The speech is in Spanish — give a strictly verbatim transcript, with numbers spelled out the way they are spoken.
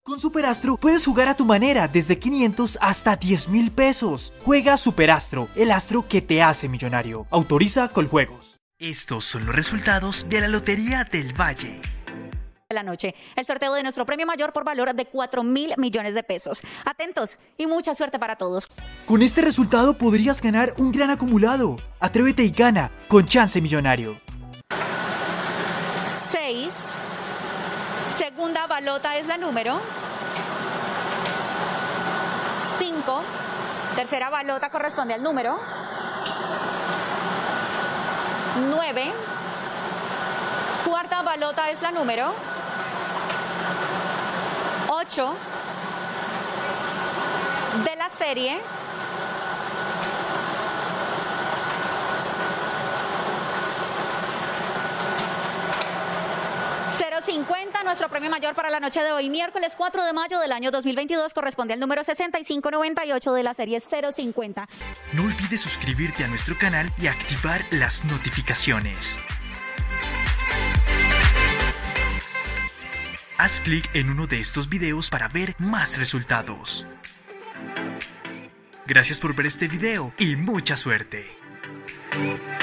Con Superastro puedes jugar a tu manera desde quinientos hasta diez mil pesos. Juega Superastro, el astro que te hace millonario. Autoriza Coljuegos. Estos son los resultados de la Lotería del Valle. De la noche, el sorteo de nuestro premio mayor por valor de cuatro mil millones de pesos. Atentos y mucha suerte para todos. Con este resultado podrías ganar un gran acumulado. Atrévete y gana con Chance Millonario. seis. Segunda balota es la número cinco. Tercera balota corresponde al número nueve. Cuarta balota es la número ocho de la serie cero cincuenta. Nuestro premio mayor para la noche de hoy, miércoles cuatro de mayo del año dos mil veintidós, corresponde al número sesenta y cinco noventa y ocho de la serie cero cincuenta. No olvides suscribirte a nuestro canal y activar las notificaciones. Haz clic en uno de estos videos para ver más resultados. Gracias por ver este video y mucha suerte.